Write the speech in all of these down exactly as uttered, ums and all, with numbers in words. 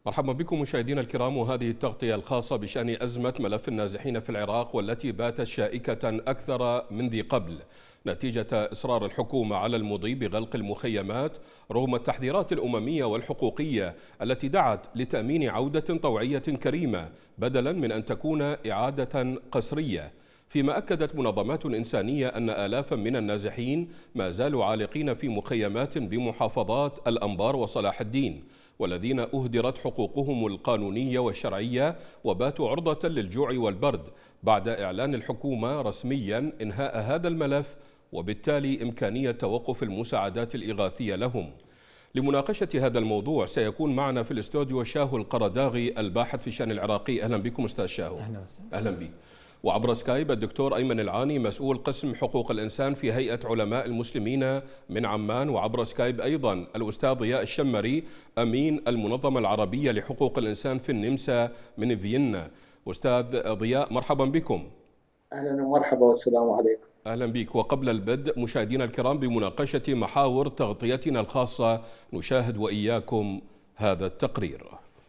مرحبا بكم مشاهدينا الكرام، وهذه التغطية الخاصة بشأن أزمة ملف النازحين في العراق، والتي باتت شائكة أكثر من ذي قبل نتيجة إصرار الحكومة على المضي بغلق المخيمات رغم التحذيرات الأممية والحقوقية التي دعت لتأمين عودة طوعية كريمة بدلا من أن تكون إعادة قسرية. فيما أكدت منظمات إنسانية أن آلافا من النازحين ما زالوا عالقين في مخيمات بمحافظات الأنبار وصلاح الدين، والذين أهدرت حقوقهم القانونية والشرعية وباتوا عرضة للجوع والبرد بعد إعلان الحكومة رسميا إنهاء هذا الملف، وبالتالي إمكانية توقف المساعدات الإغاثية لهم. لمناقشة هذا الموضوع سيكون معنا في الاستوديو شاهو القرداغي الباحث في الشأن العراقي. أهلا بكم أستاذ شاهو. أهلا وسهلا. أهلا بك. وعبر سكايب الدكتور أيمن العاني مسؤول قسم حقوق الإنسان في هيئة علماء المسلمين من عمان، وعبر سكايب أيضا الأستاذ ضياء الشمري أمين المنظمة العربية لحقوق الإنسان في النمسا من فيينا. أستاذ ضياء مرحبا بكم. أهلا ومرحبا والسلام عليكم. أهلا بك. وقبل البدء مشاهدينا الكرام بمناقشة محاور تغطيتنا الخاصة نشاهد وإياكم هذا التقرير.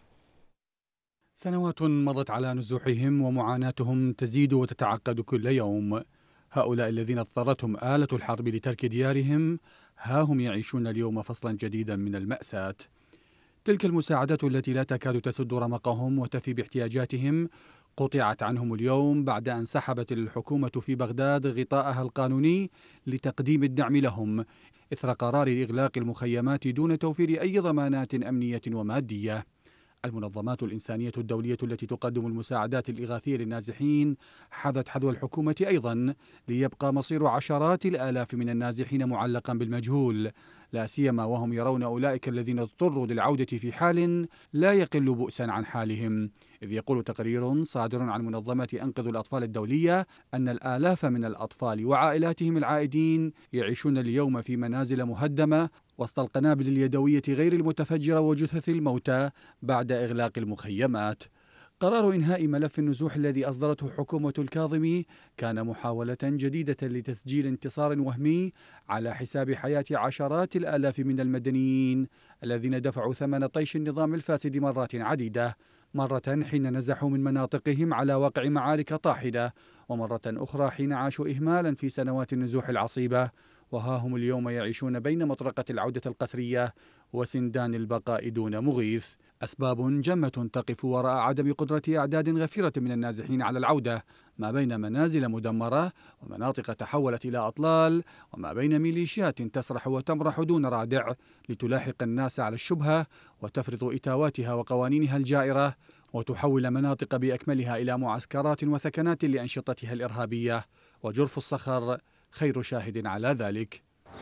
سنوات مضت على نزوحهم ومعاناتهم تزيد وتتعقد كل يوم. هؤلاء الذين اضطرتهم آلة الحرب لترك ديارهم ها هم يعيشون اليوم فصلا جديدا من المأساة. تلك المساعدات التي لا تكاد تسد رمقهم وتفي باحتياجاتهم قطعت عنهم اليوم بعد أن سحبت الحكومة في بغداد غطاءها القانوني لتقديم الدعم لهم إثر قرار إغلاق المخيمات دون توفير أي ضمانات أمنية ومادية. المنظمات الإنسانية الدولية التي تقدم المساعدات الإغاثية للنازحين حذت حذو الحكومة أيضا ليبقى مصير عشرات الآلاف من النازحين معلقا بالمجهول، لا سيما وهم يرون أولئك الذين اضطروا للعودة في حال لا يقل بؤسا عن حالهم. إذ يقول تقرير صادر عن منظمة أنقذ الأطفال الدولية أن الآلاف من الأطفال وعائلاتهم العائدين يعيشون اليوم في منازل مهدمة وسط القنابل اليدوية غير المتفجرة وجثث الموتى بعد إغلاق المخيمات. قرار إنهاء ملف النزوح الذي أصدرته حكومة الكاظمي كان محاولة جديدة لتسجيل انتصار وهمي على حساب حياة عشرات الآلاف من المدنيين الذين دفعوا ثمن طيش النظام الفاسد مرات عديدة، مرة حين نزحوا من مناطقهم على وقع معارك طاحنة، ومرة أخرى حين عاشوا إهمالا في سنوات النزوح العصيبة، وها هم اليوم يعيشون بين مطرقة العودة القسرية وسندان البقاء دون مغيث. أسباب جمة تقف وراء عدم قدرة أعداد غفيرة من النازحين على العودة، ما بين منازل مدمرة ومناطق تحولت إلى أطلال، وما بين ميليشيات تسرح وتمرح دون رادع لتلاحق الناس على الشبهة وتفرض إتاواتها وقوانينها الجائرة وتحول مناطق بأكملها إلى معسكرات وثكنات لأنشطتها الإرهابية، وجرف الصخر خير شاهد على ذلك.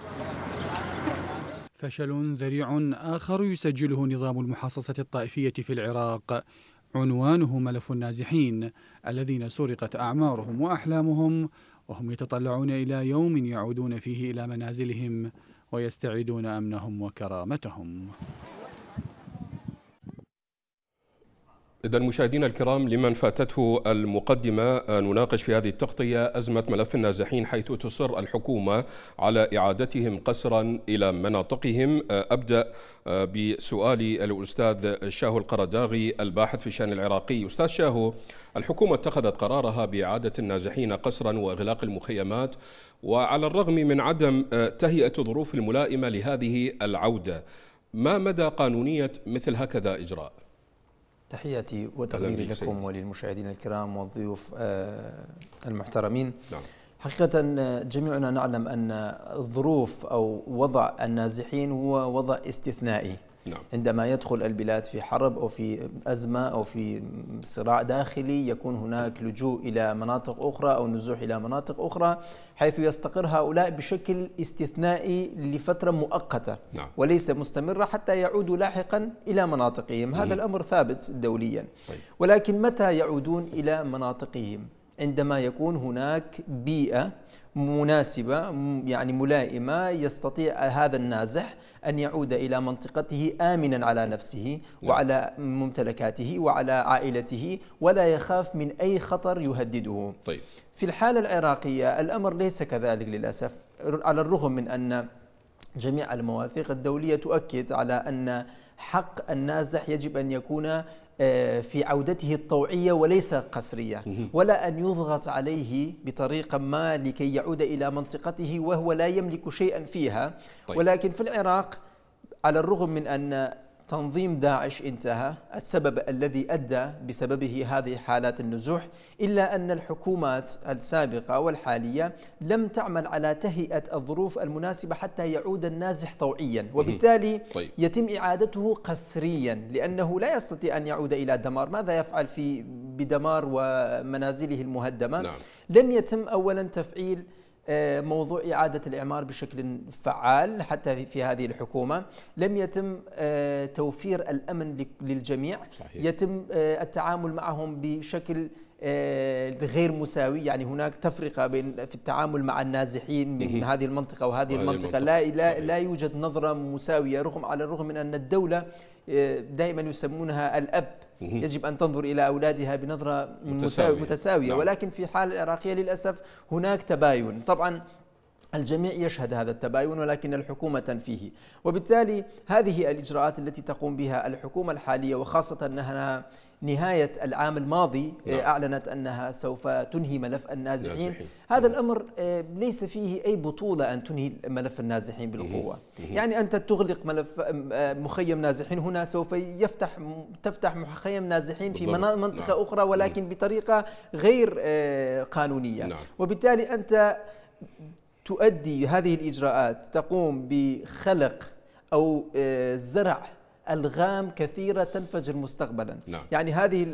فشل ذريع آخر يسجله نظام المحاصصة الطائفية في العراق عنوانه ملف النازحين الذين سرقت أعمارهم وأحلامهم وهم يتطلعون إلى يوم يعودون فيه إلى منازلهم ويستعيدون أمنهم وكرامتهم. إذن مشاهدينا الكرام، لمن فاتته المقدمة نناقش في هذه التغطية أزمة ملف النازحين، حيث تصر الحكومة على إعادتهم قسرا إلى مناطقهم. أبدأ بسؤالي الأستاذ شاهو القرداغي الباحث في الشأن العراقي. أستاذ شاهو، الحكومة اتخذت قرارها بإعادة النازحين قسرا وإغلاق المخيمات، وعلى الرغم من عدم تهيئة الظروف الملائمة لهذه العودة، ما مدى قانونية مثل هكذا إجراء؟ تحياتي وتقديري لكم وللمشاهدين الكرام والضيوف المحترمين. نعم. حقيقة جميعنا نعلم أن الظروف أو وضع النازحين هو وضع استثنائي. نعم. عندما يدخل البلاد في حرب أو في أزمة أو في صراع داخلي يكون هناك لجوء إلى مناطق أخرى أو نزوح إلى مناطق أخرى، حيث يستقر هؤلاء بشكل استثنائي لفترة مؤقتة. نعم. وليس مستمرة حتى يعودوا لاحقا إلى مناطقهم. هذا الأمر ثابت دوليا. طيب. ولكن متى يعودون إلى مناطقهم؟ عندما يكون هناك بيئة مناسبة يعني ملائمة يستطيع هذا النازح أن يعود إلى منطقته آمنا على نفسه وعلى ممتلكاته وعلى عائلته ولا يخاف من أي خطر يهدده. طيب. في الحالة العراقية الأمر ليس كذلك للأسف، على الرغم من أن جميع المواثيق الدولية تؤكد على أن حق النازح يجب أن يكون في عودته الطوعية وليس قسرية، ولا أن يضغط عليه بطريقة ما لكي يعود إلى منطقته وهو لا يملك شيئا فيها. طيب. ولكن في العراق على الرغم من أن تنظيم داعش انتهى، السبب الذي أدى بسببه هذه حالات النزوح، إلا أن الحكومات السابقة والحالية لم تعمل على تهيئة الظروف المناسبة حتى يعود النازح طوعيا، وبالتالي طيب. يتم إعادته قسريا لأنه لا يستطيع أن يعود إلى دمار. ماذا يفعل في بدمار ومنازله المهدمة؟ نعم. لم يتم أولا تفعيل موضوع إعادة الإعمار بشكل فعال حتى في هذه الحكومة، لم يتم توفير الأمن للجميع. صحيح. يتم التعامل معهم بشكل غير مساوي، يعني هناك تفرقة بين في التعامل مع النازحين من هذه المنطقة وهذه المنطقة، لا لا لا يوجد نظرة مساوية، رغم على الرغم من أن الدولة دائما يسمونها الأب، يجب أن تنظر إلى أولادها بنظرة متساوية, متساوية. نعم. ولكن في الحالة العراقية للأسف هناك تباين، طبعا الجميع يشهد هذا التباين ولكن الحكومة تنفيه، وبالتالي هذه الإجراءات التي تقوم بها الحكومة الحالية، وخاصة أنها نهاية العام الماضي نعم. أعلنت أنها سوف تنهي ملف النازحين. نازحين. هذا الأمر ليس فيه أي بطولة أن تنهي ملف النازحين بالقوة. يعني أنت تغلق ملف مخيم نازحين هنا، سوف يفتح تفتح مخيم نازحين في منطقة نعم. أخرى ولكن بطريقة غير قانونية. نعم. وبالتالي أنت تؤدي هذه الإجراءات، تقوم بخلق أو زرع ألغام كثيرة تنفجر مستقبلا. نعم. يعني هذه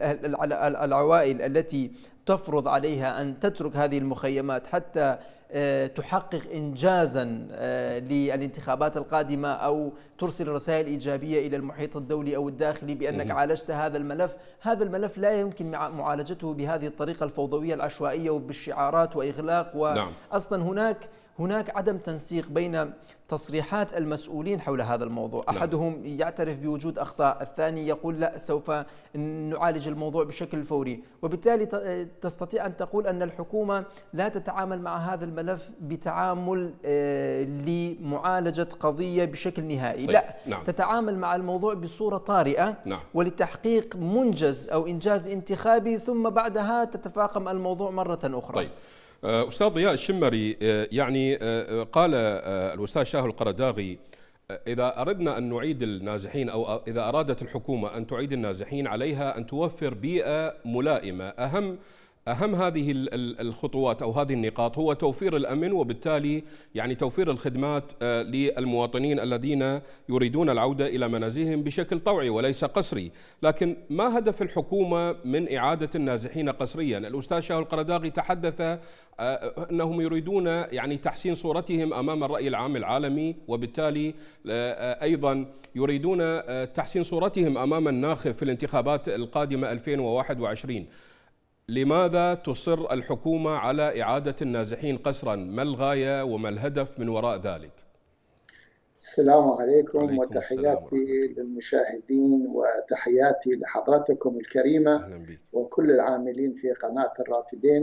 العوائل التي تفرض عليها أن تترك هذه المخيمات حتى تحقق إنجازا للانتخابات القادمة أو ترسل رسائل إيجابية إلى المحيط الدولي أو الداخلي بأنك عالجت هذا الملف، هذا الملف لا يمكن معالجته بهذه الطريقة الفوضوية العشوائية وبالشعارات وإغلاق. وأصلا هناك هناك عدم تنسيق بين تصريحات المسؤولين حول هذا الموضوع. نعم. أحدهم يعترف بوجود أخطاء، الثاني يقول لا سوف نعالج الموضوع بشكل فوري، وبالتالي تستطيع أن تقول أن الحكومة لا تتعامل مع هذا الملف بتعامل لمعالجة قضية بشكل نهائي. طيب. لا. نعم. تتعامل مع الموضوع بصورة طارئة. نعم. ولتحقيق منجز أو إنجاز انتخابي، ثم بعدها تتفاقم الموضوع مرة أخرى. طيب. أستاذ ضياء الشمري، يعني قال الأستاذ شاهو القرداغي إذا أردنا أن نعيد النازحين أو إذا أرادت الحكومة أن تعيد النازحين عليها أن توفر بيئة ملائمة. أهم أهم هذه الخطوات أو هذه النقاط هو توفير الأمن، وبالتالي يعني توفير الخدمات للمواطنين الذين يريدون العودة إلى منازلهم بشكل طوعي وليس قسري. لكن ما هدف الحكومة من إعادة النازحين قسريا؟ الأستاذ شاهو القرداغي تحدث أنهم يريدون يعني تحسين صورتهم أمام الرأي العام العالمي، وبالتالي أيضا يريدون تحسين صورتهم أمام الناخب في الانتخابات القادمة ألفين وواحد وعشرين. لماذا تصر الحكومة على إعادة النازحين قسرا؟ ما الغاية وما الهدف من وراء ذلك؟ السلام عليكم, عليكم وتحياتي للمشاهدين وتحياتي لحضرتكم الكريمة وكل العاملين في قناة الرافدين.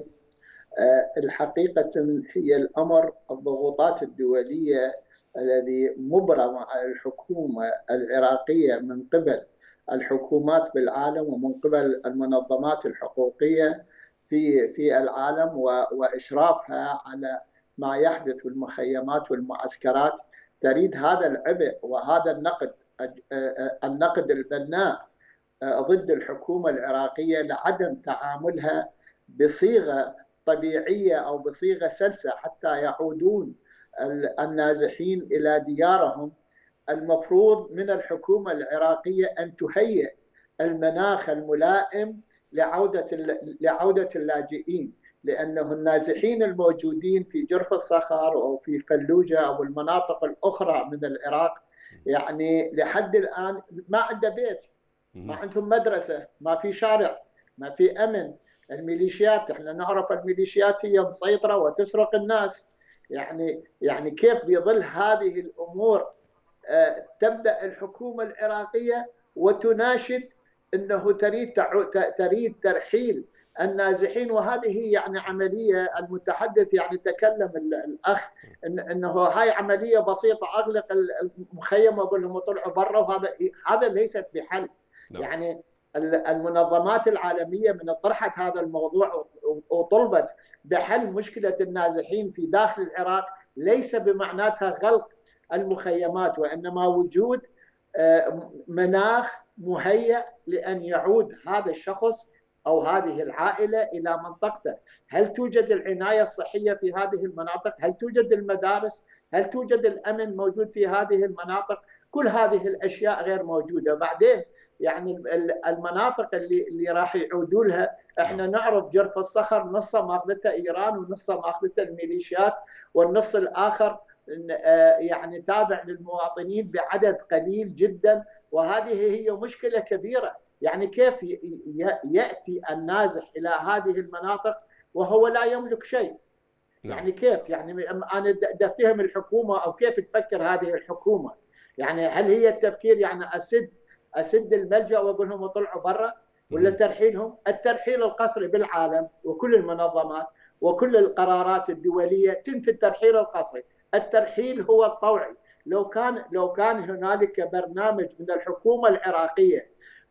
الحقيقة هي الأمر الضغوطات الدولية الذي مبرمة على الحكومة العراقية من قبل الحكومات بالعالم ومن قبل المنظمات الحقوقية في في العالم وإشرافها على ما يحدث في المخيمات والمعسكرات، تريد هذا العبء وهذا النقد النقد البناء ضد الحكومة العراقية لعدم تعاملها بصيغة طبيعية أو بصيغة سلسة حتى يعودون النازحين إلى ديارهم. المفروض من الحكومة العراقية أن تهيئ المناخ الملائم لعودة لعودة اللاجئين، لأنه النازحين الموجودين في جرف الصخر أو في فلوجة أو المناطق الأخرى من العراق يعني لحد الآن ما عنده بيت، ما عندهم مدرسة، ما في شارع، ما في أمن. الميليشيات احنا نعرف الميليشيات هي مسيطرة وتسرق الناس. يعني يعني كيف بظل هذه الأمور تبدأ الحكومة العراقية وتناشد أنه تريد تريد ترحيل النازحين. وهذه يعني عملية، المتحدث يعني تكلم الأخ إن إنه هاي عملية بسيطة، أغلق المخيم وأقول لهم اطلعوا برا، وهذا هذا ليست بحل. نعم. يعني المنظمات العالمية من طرحت هذا الموضوع وطلبت بحل مشكلة النازحين في داخل العراق، ليس بمعناتها غلق المخيمات، وإنما وجود مناخ مهيأ لأن يعود هذا الشخص أو هذه العائلة إلى منطقته. هل توجد العناية الصحية في هذه المناطق؟ هل توجد المدارس؟ هل توجد الأمن موجود في هذه المناطق؟ كل هذه الأشياء غير موجودة. بعدين يعني المناطق اللي اللي راح يعودوا لها، احنا نعرف جرف الصخر نصه ماخذته ايران ونصه ماخذته الميليشيات، والنص الاخر يعني تابع للمواطنين بعدد قليل جدا، وهذه هي مشكله كبيره. يعني كيف ياتي النازح الى هذه المناطق وهو لا يملك شيء؟ يعني كيف؟ يعني انا افتهم الحكومه، او كيف تفكر هذه الحكومه؟ يعني هل هي التفكير يعني اسد اسد الملجا واقول لهم اطلعوا برا، ولا ترحيلهم؟ الترحيل القسري بالعالم وكل المنظمات وكل القرارات الدوليه تنفي الترحيل القسري. الترحيل هو الطوعي. لو كان لو كان هنالك برنامج من الحكومه العراقيه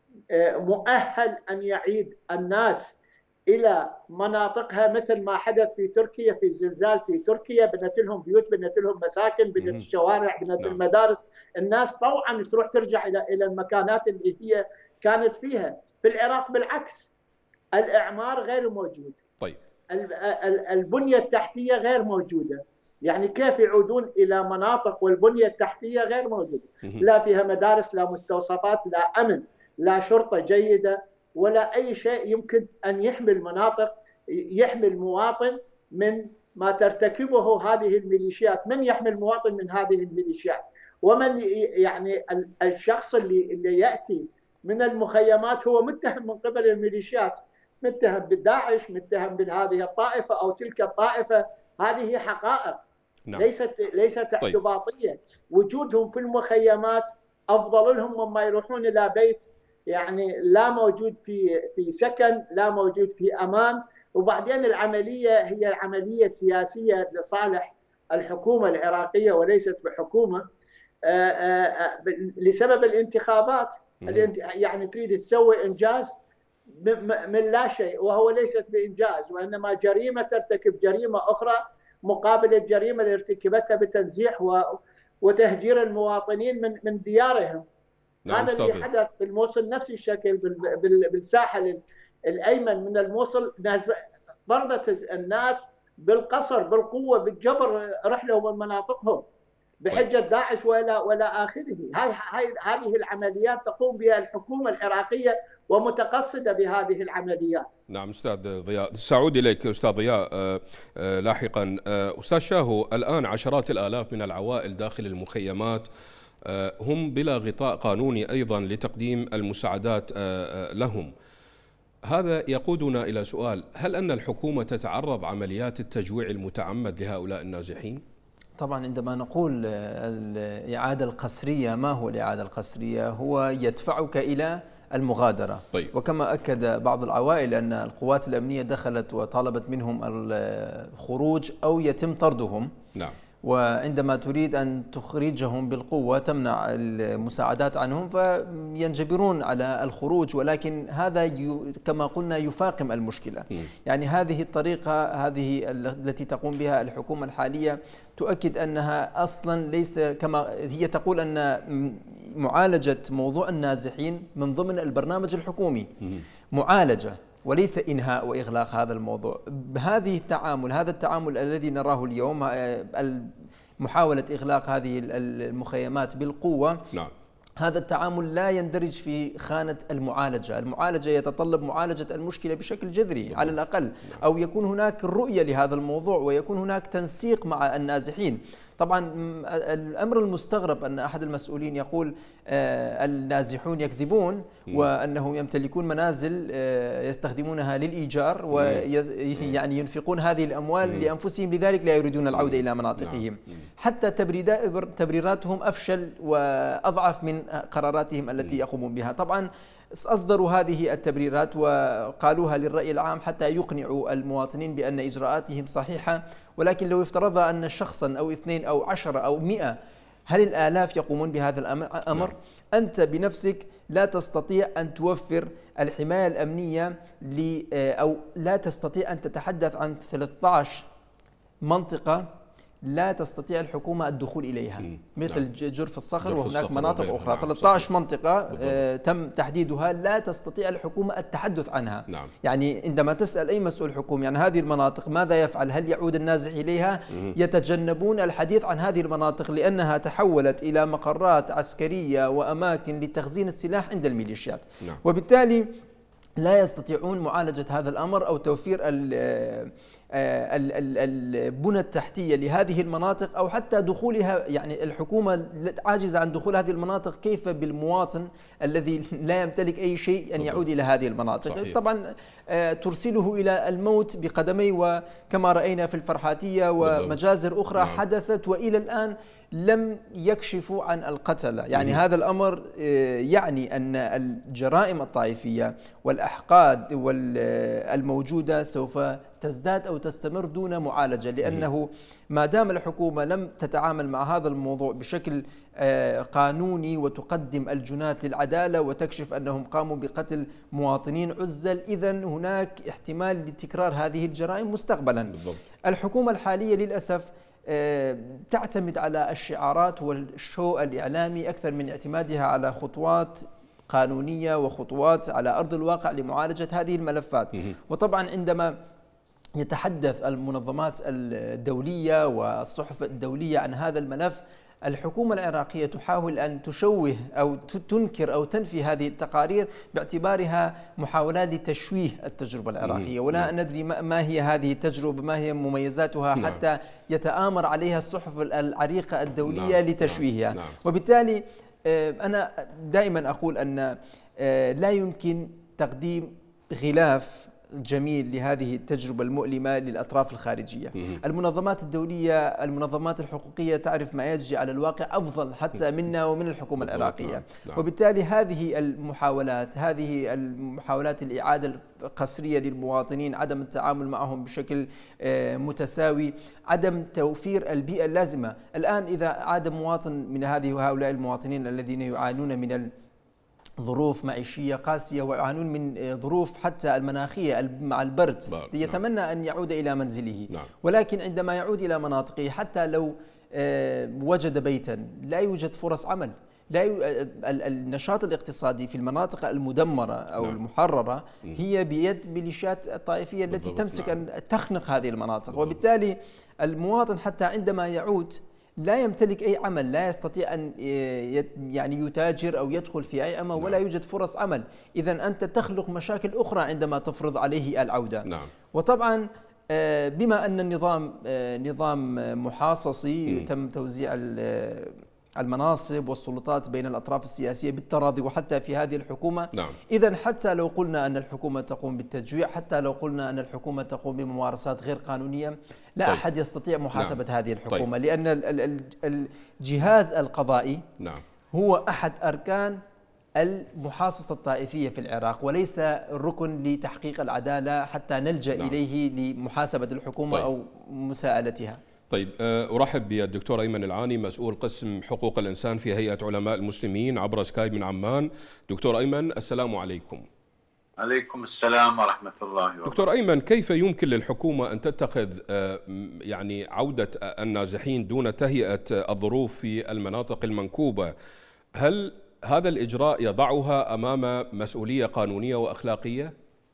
مؤهل ان يعيد الناس الى مناطقها، مثل ما حدث في تركيا في الزلزال في تركيا، بنت لهم بيوت، بنت لهم مساكن، بنت الشوارع، بنت المدارس، الناس طوعا تروح ترجع الى الى المكانات اللي هي كانت فيها. في العراق بالعكس، الاعمار غير موجود. طيب. البنيه التحتيه غير موجوده. يعني كيف يعودون الى مناطق والبنيه التحتيه غير موجوده؟ لا فيها مدارس، لا مستوصفات، لا امن، لا شرطه جيده، ولا أي شيء يمكن أن يحمي المناطق، يحمي المواطن من ما ترتكبه هذه الميليشيات. من يحمي المواطن من هذه الميليشيات؟ ومن يعني الشخص اللي اللي يأتي من المخيمات هو متهم من قبل الميليشيات، متهم بالداعش، متهم بهذه الطائفة أو تلك الطائفة. هذه حقائق. نعم. ليست ليست اعتباطية. طيب. وجودهم في المخيمات أفضل لهم مما يروحون إلى بيت يعني لا موجود في في سكن، لا موجود في امان. وبعدين العمليه هي عمليه سياسيه لصالح الحكومه العراقيه وليست بحكومه لسبب الانتخابات. يعني تريد تسوي انجاز من لا شيء، وهو ليست بانجاز، وانما جريمه ترتكب جريمه اخرى مقابل الجريمه اللي ارتكبتها بتنزيح وتهجير المواطنين من من ديارهم. هذا اللي حدث بالموصل، نفس الشكل بالساحل الايمن من الموصل، طردت الناس بالقصر بالقوه بالجبر، رحلوا من مناطقهم بحجه داعش ولا ولا اخره. هذه العمليات تقوم بها الحكومه العراقيه ومتقصده بهذه العمليات. نعم استاذ ضياء، سأعود اليك استاذ ضياء آه آه لاحقا. آه استاذ شاهو، الان عشرات الالاف من العوائل داخل المخيمات هم بلا غطاء قانوني أيضا لتقديم المساعدات لهم. هذا يقودنا إلى سؤال: هل أن الحكومة تتعرض عمليات التجويع المتعمد لهؤلاء النازحين؟ طبعا عندما نقول الإعادة القسرية، ما هو الإعادة القسرية؟ هو يدفعك إلى المغادرة. طيب. وكما أكد بعض العوائل أن القوات الأمنية دخلت وطالبت منهم الخروج أو يتم طردهم. نعم. وعندما تريد أن تخرجهم بالقوة تمنع المساعدات عنهم فينجبرون على الخروج، ولكن هذا كما قلنا يفاقم المشكلة. يعني هذه الطريقة هذه التي تقوم بها الحكومة الحالية تؤكد أنها أصلا ليس كما هي تقول، أن معالجة موضوع النازحين من ضمن البرنامج الحكومي، معالجة وليس إنهاء وإغلاق هذا الموضوع. بهذه التعامل هذا التعامل الذي نراه اليوم، محاولة إغلاق هذه المخيمات بالقوة، نعم. هذا التعامل لا يندرج في خانة المعالجة. المعالجة يتطلب معالجة المشكلة بشكل جذري على الأقل، أو يكون هناك رؤية لهذا الموضوع ويكون هناك تنسيق مع النازحين. طبعا الأمر المستغرب أن أحد المسؤولين يقول آه النازحون يكذبون، وأنهم يمتلكون منازل آه يستخدمونها للإيجار، ويعني ينفقون هذه الأموال لأنفسهم، لذلك لا يريدون العودة إلى مناطقهم. حتى تبريراتهم أفشل وأضعف من قراراتهم التي يقومون بها. طبعا أصدروا هذه التبريرات وقالوها للرأي العام حتى يقنعوا المواطنين بأن إجراءاتهم صحيحة. ولكن لو افترض أن شخصا أو اثنين أو عشرة أو مئة، هل الآلاف يقومون بهذا الأمر؟ أنت بنفسك لا تستطيع أن توفر الحماية الأمنية أو لا تستطيع أن تتحدث عن ثلاثة عشر منطقة لا تستطيع الحكومة الدخول إليها، مم. مثل نعم. جرف الصخر جرف وهناك الصخر مناطق أخرى. نعم. ثلاثة عشر منطقة آه تم تحديدها لا تستطيع الحكومة التحدث عنها. نعم. يعني عندما تسأل أي مسؤول حكومي عن هذه المناطق ماذا يفعل؟ هل يعود النازح إليها؟ مم. يتجنبون الحديث عن هذه المناطق لأنها تحولت إلى مقرات عسكرية وأماكن لتخزين السلاح عند الميليشيات. نعم. وبالتالي لا يستطيعون معالجة هذا الأمر أو توفير البنى التحتية لهذه المناطق أو حتى دخولها. يعني الحكومة عاجزة عن دخول هذه المناطق، كيف بالمواطن الذي لا يمتلك أي شيء أن يعود إلى هذه المناطق؟ صحيح. طبعا ترسله إلى الموت بقدمي، وكما رأينا في الفرحاتية ومجازر أخرى نعم. حدثت وإلى الآن لم يكشفوا عن القتلى. يعني مم. هذا الأمر يعني أن الجرائم الطائفية والأحقاد الموجودة سوف تزداد أو تستمر دون معالجة، لأنه ما دام الحكومة لم تتعامل مع هذا الموضوع بشكل قانوني وتقدم الجنات للعدالة وتكشف أنهم قاموا بقتل مواطنين عزل، إذن هناك احتمال لتكرار هذه الجرائم مستقبلا. بالضبط. الحكومة الحالية للأسف تعتمد على الشعارات والشو الإعلامي أكثر من اعتمادها على خطوات قانونية وخطوات على أرض الواقع لمعالجة هذه الملفات. وطبعا عندما يتحدث المنظمات الدولية والصحف الدولية عن هذا الملف، الحكومة العراقية تحاول أن تشوه أو تنكر أو تنفي هذه التقارير باعتبارها محاولات لتشويه التجربة العراقية، ولا ندري ما هي هذه التجربة، ما هي مميزاتها حتى يتآمر عليها الصحف العريقة الدولية لتشويهها. وبالتالي أنا دائما أقول أن لا يمكن تقديم غلاف جميل لهذه التجربة المؤلمة للأطراف الخارجية. المنظمات الدولية، المنظمات الحقوقية تعرف ما يجري على الواقع أفضل حتى منا ومن الحكومة العراقية. وبالتالي هذه المحاولات هذه المحاولات الإعادة القسرية للمواطنين، عدم التعامل معهم بشكل متساوي، عدم توفير البيئة اللازمة. الآن إذا عاد مواطن من هذه وهؤلاء المواطنين الذين يعانون من ظروف معيشية قاسية ويعانون من ظروف حتى المناخية مع البرد، يتمنى أن يعود إلى منزله. نعم. ولكن عندما يعود إلى مناطقه حتى لو وجد بيتا لا يوجد فرص عمل، لا ي... النشاط الاقتصادي في المناطق المدمرة أو نعم. المحررة هي بيد ميليشيات الطائفية التي تمسك نعم. أن تخنق هذه المناطق. بالضبط. وبالتالي المواطن حتى عندما يعود لا يمتلك أي عمل، لا يستطيع أن يعني يتاجر أو يدخل في أي عمل، ولا يوجد فرص عمل. إذن أنت تخلق مشاكل أخرى عندما تفرض عليه العودة. نعم. وطبعا بما أن النظام نظام محاصصي م. تم توزيع المناصب والسلطات بين الأطراف السياسية بالتراضي وحتى في هذه الحكومة. نعم. إذن حتى لو قلنا أن الحكومة تقوم بالتجويع، حتى لو قلنا أن الحكومة تقوم بممارسات غير قانونية، لا طيب. أحد يستطيع محاسبة نعم. هذه الحكومة. طيب. لأن الجهاز القضائي نعم. هو أحد أركان المحاصصة الطائفية في العراق، وليس الركن لتحقيق العدالة حتى نلجأ نعم. إليه لمحاسبة الحكومة طيب. أو مساءلتها. طيب أرحب بالدكتور أيمن العاني، مسؤول قسم حقوق الإنسان في هيئة علماء المسلمين عبر سكايب من عمان. دكتور أيمن السلام عليكم. عليكم السلام ورحمة الله وبركاته. دكتور أيمن، كيف يمكن للحكومة أن تتخذ يعني عودة النازحين دون تهيئة الظروف في المناطق المنكوبة؟ هل هذا الإجراء يضعها أمام مسؤولية قانونية وأخلاقية؟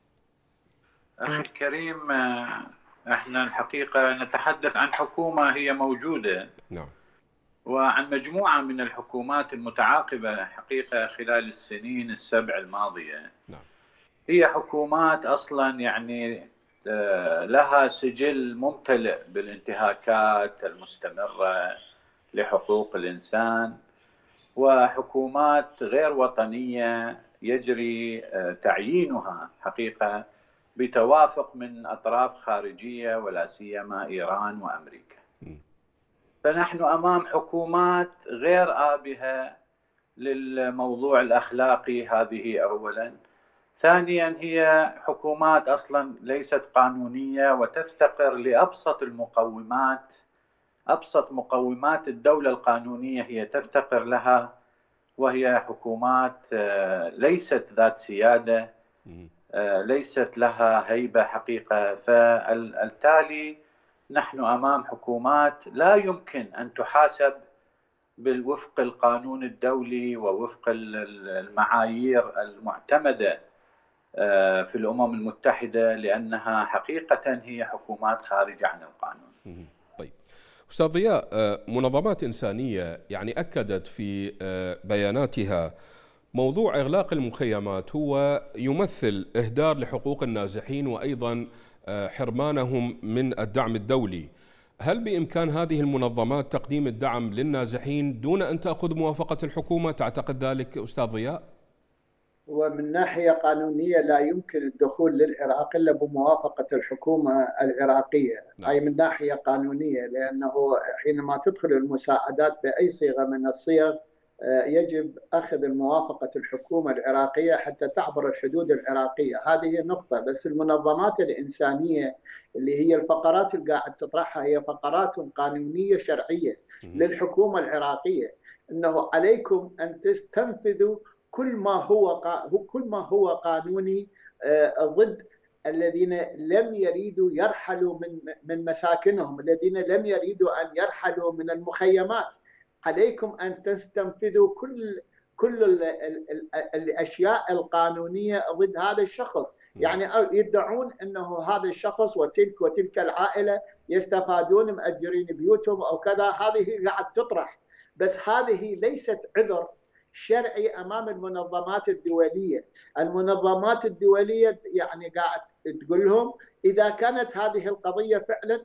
أخي الكريم، احنا الحقيقة نتحدث عن حكومة هي موجودة. نعم. وعن مجموعة من الحكومات المتعاقبة حقيقة خلال السنين السبع الماضية. نعم. هي حكومات أصلا يعني لها سجل ممتلئ بالانتهاكات المستمرة لحقوق الإنسان، وحكومات غير وطنية يجري تعيينها حقيقة بتوافق من أطراف خارجية ولا سيما إيران وأمريكا. م. فنحن أمام حكومات غير آبهة للموضوع الأخلاقي، هذه أولا. ثانيا هي حكومات أصلا ليست قانونية وتفتقر لأبسط المقومات، أبسط مقومات الدولة القانونية هي تفتقر لها، وهي حكومات ليست ذات سيادة، ليست لها هيبة حقيقة. فالتالي نحن أمام حكومات لا يمكن أن تحاسب بالوفق القانون الدولي ووفق المعايير المعتمدة في الأمم المتحدة، لأنها حقيقة هي حكومات خارجة عن القانون. طيب أستاذ ضياء، منظمات إنسانية يعني أكدت في بياناتها موضوع إغلاق المخيمات هو يمثل إهدار لحقوق النازحين وأيضا حرمانهم من الدعم الدولي. هل بإمكان هذه المنظمات تقديم الدعم للنازحين دون أن تأخذ موافقة الحكومة؟ تعتقد ذلك أستاذ ضياء؟ ومن ناحية قانونية لا يمكن الدخول للعراق إلا بموافقة الحكومة العراقية. نعم. أي من ناحية قانونية، لأنه حينما تدخل المساعدات بأي صيغة من الصيغ يجب أخذ الموافقة الحكومة العراقية حتى تعبر الحدود العراقية. هذه نقطة. بس المنظمات الإنسانية اللي هي الفقرات اللي قاعد تطرحها هي فقرات قانونية شرعية للحكومة العراقية، أنه عليكم أن تستنفذوا كل ما هو كل ما هو قانوني ضد الذين لم يريدوا يرحلوا من من مساكنهم، الذين لم يريدوا أن يرحلوا من المخيمات. عليكم أن تستنفذوا كل كل ال ال ال الأشياء القانونية ضد هذا الشخص. يعني يدعون أنه هذا الشخص وتلك وتلك العائلة يستفادون مأجرين بيوتهم أو كذا، هذه قاعد تطرح، بس هذه ليست عذر شرعي أمام المنظمات الدولية. المنظمات الدولية يعني قاعد تقول لهم إذا كانت هذه القضية فعلا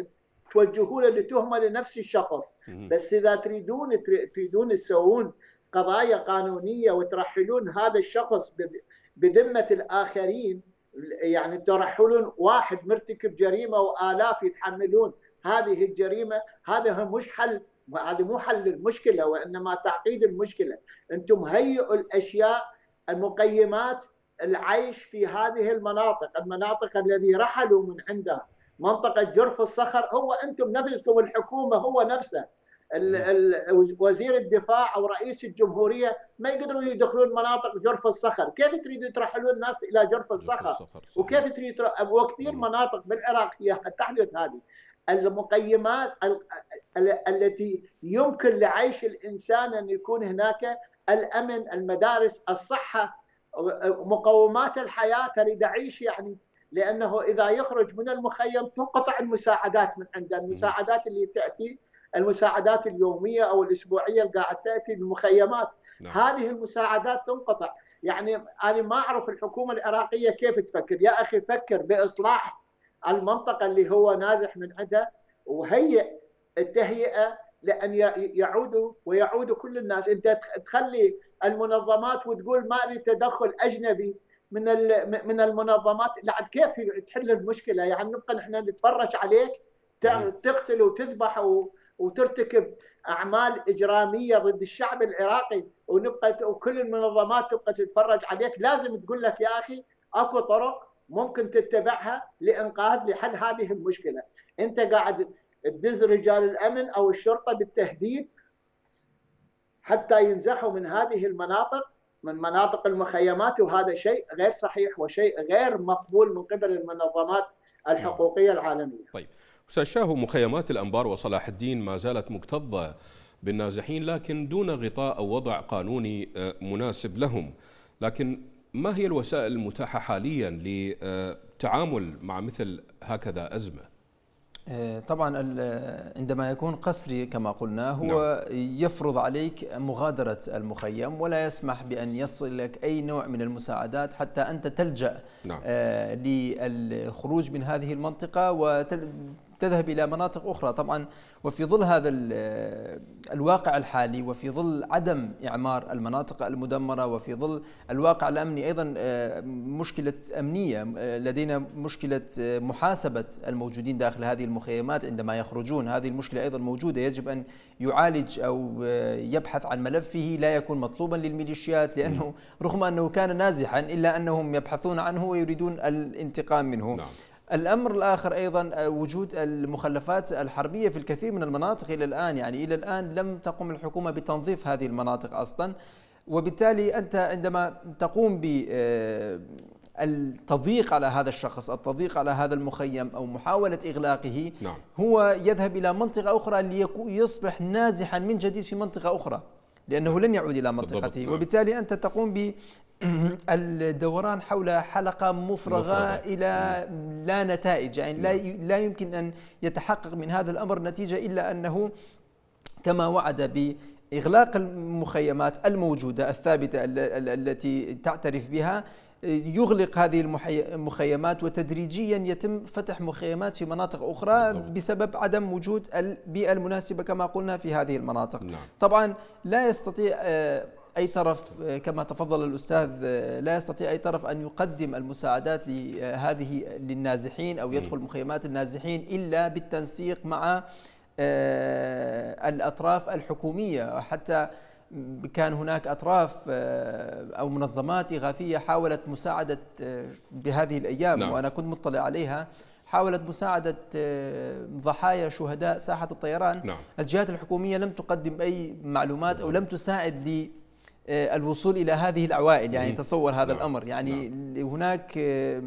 توجهوا له لتهمة لنفس الشخص، بس إذا تريدون تريدون تسوون قضايا قانونية وترحلون هذا الشخص بذمة الآخرين، يعني ترحلون واحد مرتكب جريمة وآلاف يتحملون هذه الجريمة، هذا مش حل، هذا مو حل المشكلة وإنما تعقيد المشكلة. أنتم هيئوا الأشياء المقيمات العيش في هذه المناطق، المناطق الذي رحلوا من عندها، منطقة جرف الصخر. هو أنتم نفسكم الحكومة هو نفسه وزير الدفاع أو رئيس الجمهورية ما يقدرون يدخلون مناطق جرف الصخر. كيف تريدوا ترحلون الناس إلى جرف الصخر؟ وكيف تريدوا؟ وكثير مناطق بالعراق هي تحدث هذه المقيمات التي يمكن لعيش الإنسان أن يكون هناك الأمن، المدارس، الصحة، مقومات الحياة. تريد أعيش يعني، لأنه إذا يخرج من المخيم تنقطع المساعدات من عنده، المساعدات اللي تأتي، المساعدات اليومية أو الأسبوعية اللي قاعد تأتي للمخيمات، نعم. هذه المساعدات تنقطع. يعني أنا ما أعرف الحكومة العراقية كيف تفكر. يا أخي فكر بإصلاح المنطقة اللي هو نازح من عندها، وهيئ التهيئة لأن يعودوا ويعودوا كل الناس. أنت تخلي المنظمات وتقول ما لي تدخل أجنبي من من المنظمات، لعد كيف تحل المشكلة؟ يعني نبقى نحن نتفرج عليك تقتل وتذبح وترتكب أعمال إجرامية ضد الشعب العراقي، ونبقى وكل المنظمات تبقى تتفرج عليك. لازم تقول لك يا أخي أكو طرق ممكن تتبعها لإنقاذ لحل هذه المشكلة. أنت قاعد تدز رجال الأمن أو الشرطة بالتهديد حتى ينزحوا من هذه المناطق، من مناطق المخيمات، وهذا شيء غير صحيح وشيء غير مقبول من قبل المنظمات الحقوقية العالمية. طيب أستاذ شاهو، مخيمات الأنبار وصلاح الدين ما زالت مكتظة بالنازحين لكن دون غطاء أو وضع قانوني مناسب لهم، لكن ما هي الوسائل المتاحة حاليا للتعامل مع مثل هكذا أزمة؟ طبعا عندما يكون قسري كما قلنا هو نعم. يفرض عليك مغادرة المخيم ولا يسمح بأن يصل لك أي نوع من المساعدات حتى أنت تلجأ نعم. للخروج من هذه المنطقة تذهب إلى مناطق أخرى. طبعا وفي ظل هذا الواقع الحالي، وفي ظل عدم إعمار المناطق المدمرة، وفي ظل الواقع الأمني أيضا مشكلة أمنية، لدينا مشكلة محاسبة الموجودين داخل هذه المخيمات عندما يخرجون، هذه المشكلة أيضا موجودة، يجب أن يعالج أو يبحث عن ملفه، لا يكون مطلوبا للميليشيات، لأنه رغم أنه كان نازحا إلا أنهم يبحثون عنه ويريدون الانتقام منه. نعم. الأمر الآخر أيضا وجود المخلفات الحربية في الكثير من المناطق إلى الآن، يعني إلى الآن لم تقم الحكومة بتنظيف هذه المناطق أصلا، وبالتالي أنت عندما تقوم بالتضييق على هذا الشخص، التضييق على هذا المخيم أو محاولة إغلاقه، نعم. هو يذهب إلى منطقة أخرى ليصبح نازحا من جديد في منطقة أخرى، لأنه لن يعود إلى منطقته. نعم. وبالتالي أنت تقوم ب الدوران حول حلقة مفرغة مفرغة. إلى لا نتائج، يعني لا لا يمكن أن يتحقق من هذا الأمر نتيجة إلا أنه كما وعد بإغلاق المخيمات الموجودة الثابتة التي تعترف بها، يغلق هذه المخيمات وتدريجيا يتم فتح مخيمات في مناطق أخرى بسبب عدم وجود البيئة المناسبة كما قلنا في هذه المناطق. نعم. طبعا لا يستطيع أي طرف كما تفضل الأستاذ، لا يستطيع أي طرف أن يقدم المساعدات لهذه للنازحين أو يدخل مخيمات النازحين إلا بالتنسيق مع الأطراف الحكومية. حتى كان هناك أطراف أو منظمات إغاثية حاولت مساعدة بهذه الأيام. نعم. وأنا كنت مطلع عليها، حاولت مساعدة ضحايا شهداء ساحة الطيران. نعم. الجهات الحكومية لم تقدم أي معلومات أو لم تساعد لي الوصول إلى هذه العوائل، يعني تصور هذا نعم. الأمر، يعني نعم. هناك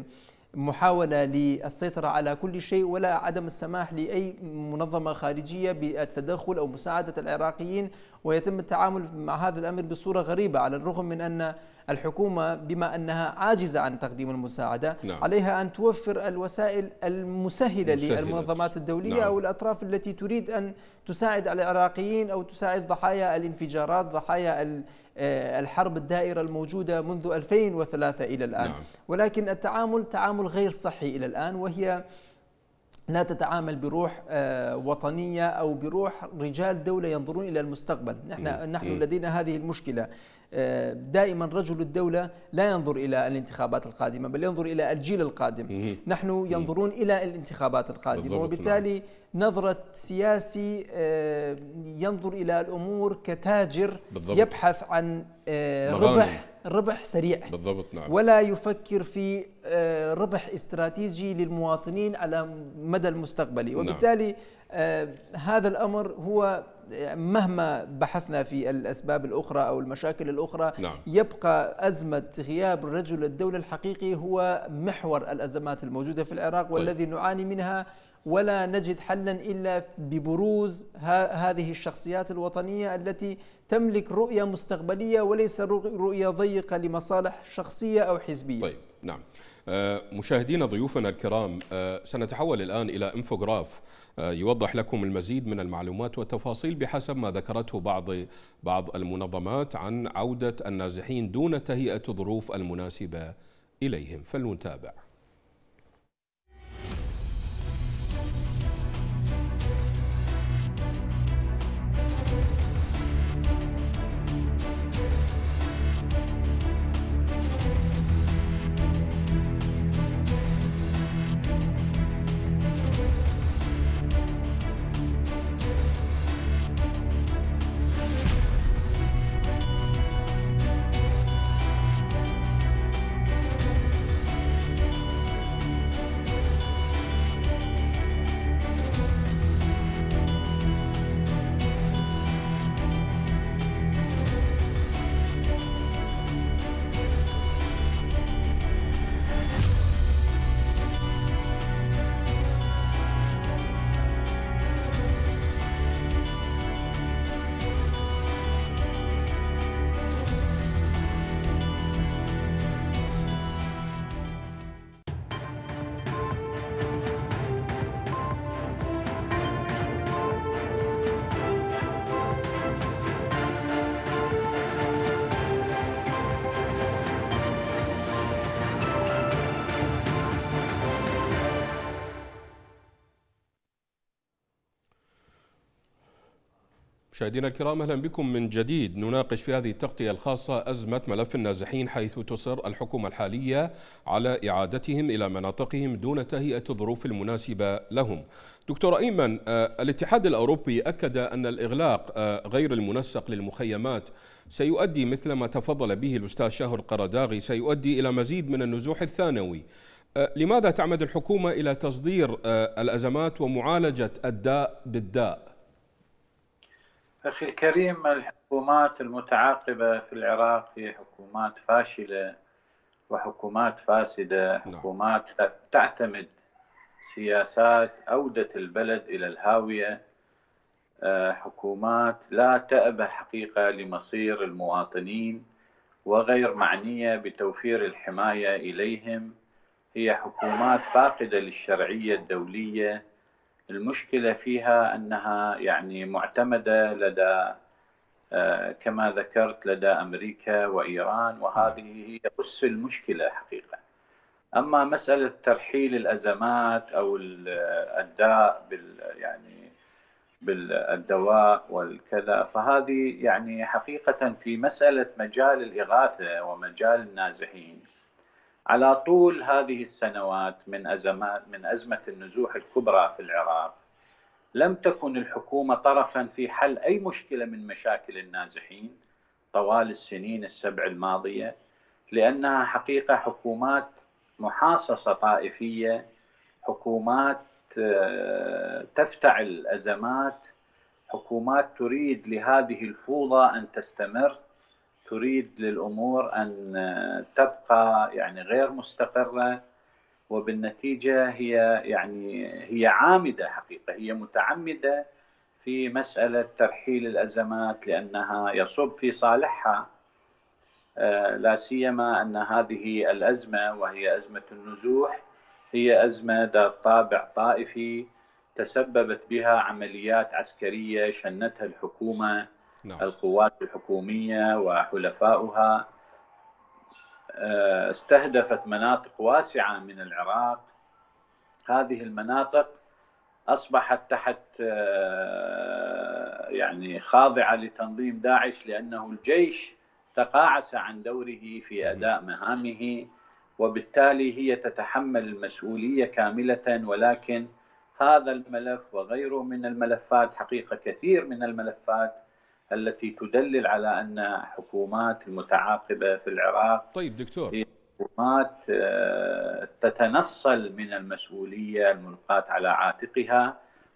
محاولة للسيطرة على كل شيء ولا عدم السماح لأي منظمة خارجية بالتدخل أو مساعدة العراقيين، ويتم التعامل مع هذا الأمر بصورة غريبة، على الرغم من أن الحكومة بما أنها عاجزة عن تقديم المساعدة نعم. عليها أن توفر الوسائل المسهلة مسهلة. للمنظمات الدولية نعم. أو الأطراف التي تريد أن تساعد العراقيين أو تساعد ضحايا الانفجارات، ضحايا الحرب الدائرة الموجودة منذ ألفين وثلاثة إلى الآن. نعم. ولكن التعامل تعامل غير صحي إلى الآن، وهي لا تتعامل بروح وطنية أو بروح رجال دولة ينظرون إلى المستقبل. نحن نحن لدينا هذه المشكلة، دائما رجل الدولة لا ينظر إلى الانتخابات القادمة بل ينظر إلى الجيل القادم. نحن ينظرون إلى الانتخابات القادمة، وبالتالي نظرة سياسي ينظر إلى الأمور كتاجر بالضبط. يبحث عن ربح ربح سريع بالضبط. نعم. ولا يفكر في ربح استراتيجي للمواطنين على مدى المستقبلي. وبالتالي نعم. هذا الأمر هو مهما بحثنا في الأسباب الأخرى أو المشاكل الأخرى نعم. يبقى أزمة غياب رجل الدولة الحقيقي هو محور الأزمات الموجودة في العراق طيب. والذي نعاني منها، ولا نجد حلا إلا ببروز هذه الشخصيات الوطنية التي تملك رؤية مستقبلية وليس رؤية ضيقة لمصالح شخصية أو حزبية. طيب نعم. مشاهدينا ضيوفنا الكرام، سنتحول الآن إلى انفوغراف يوضح لكم المزيد من المعلومات والتفاصيل بحسب ما ذكرته بعض بعض المنظمات عن عودة النازحين دون تهيئة الظروف المناسبة إليهم، فلنتابع. مشاهدينا الكرام، أهلا بكم من جديد. نناقش في هذه التغطية الخاصة أزمة ملف النازحين، حيث تصر الحكومة الحالية على إعادتهم إلى مناطقهم دون تهيئة الظروف المناسبة لهم. دكتور أيمن، الاتحاد الأوروبي أكد أن الإغلاق غير المنسق للمخيمات سيؤدي مثل ما تفضل به الأستاذ شاهر القرداغي سيؤدي إلى مزيد من النزوح الثانوي. لماذا تعمد الحكومة إلى تصدير الأزمات ومعالجة الداء بالداء؟ أخي الكريم، الحكومات المتعاقبة في العراق هي حكومات فاشلة وحكومات فاسدة، حكومات تعتمد سياسات أودت البلد إلى الهاوية، حكومات لا تأبه حقيقة لمصير المواطنين وغير معنية بتوفير الحماية إليهم، هي حكومات فاقدة للشرعية الدولية. المشكلة فيها أنها يعني معتمدة لدى كما ذكرت لدى أمريكا وإيران، وهذه هي أس المشكلة حقيقة. أما مسألة ترحيل الأزمات أو الداء بال يعني بالدواء والكذا، فهذه يعني حقيقة في مسألة مجال الإغاثة ومجال النازحين على طول هذه السنوات من أزمات من أزمة النزوح الكبرى في العراق، لم تكن الحكومة طرفا في حل أي مشكلة من مشاكل النازحين طوال السنين السبع الماضية، لأنها حقيقة حكومات محاصصة طائفية، حكومات تفتعل الأزمات، حكومات تريد لهذه الفوضى أن تستمر، تريد للأمور أن تبقى يعني غير مستقرة، وبالنتيجة هي يعني هي عامدة حقيقة، هي متعمدة في مسألة ترحيل الأزمات لأنها يصب في صالحها، لا سيما أن هذه الأزمة وهي أزمة النزوح هي أزمة ذات طابع طائفي تسببت بها عمليات عسكرية شنتها الحكومة، نعم. القوات الحكومية وحلفاؤها استهدفت مناطق واسعة من العراق. هذه المناطق أصبحت تحت يعني خاضعة لتنظيم داعش، لأنه الجيش تقاعس عن دوره في أداء مهامه، وبالتالي هي تتحمل المسؤولية كاملة. ولكن هذا الملف وغيره من الملفات، حقيقة كثير من الملفات التي تدلل على أن حكومات المتعاقبة في العراق طيب دكتور هي حكومات تتنصل من المسؤولية الملقاة على عاتقها